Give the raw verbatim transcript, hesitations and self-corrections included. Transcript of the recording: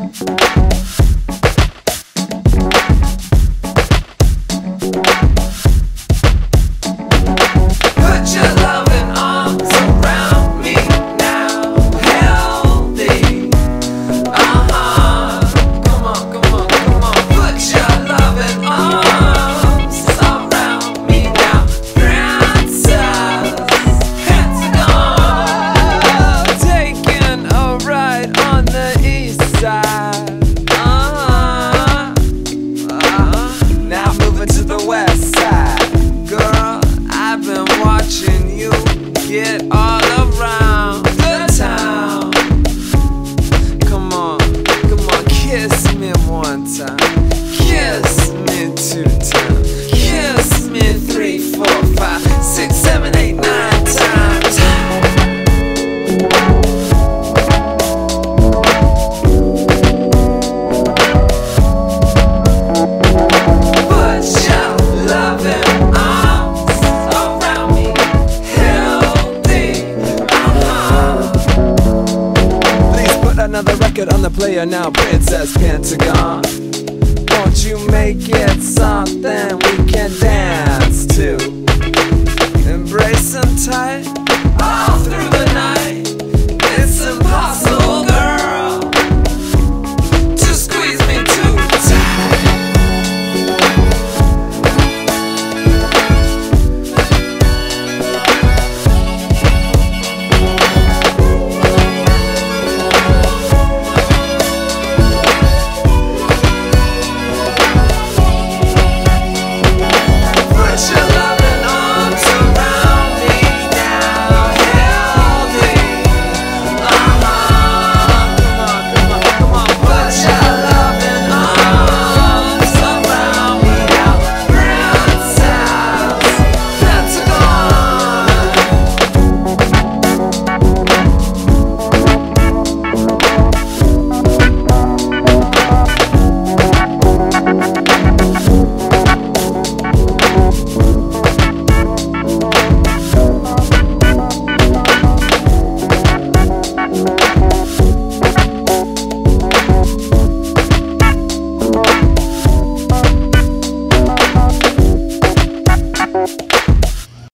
Get all around the town. Come on, come on, kiss me one time. Kiss me two times. Kiss me three, four, five, six, seven, eight, nine times. Put your loving arms around me. Another record on the player now, Princess Pentagon. Won't you make it something we can dance to? Embrace them tight all through the night. It's impossible.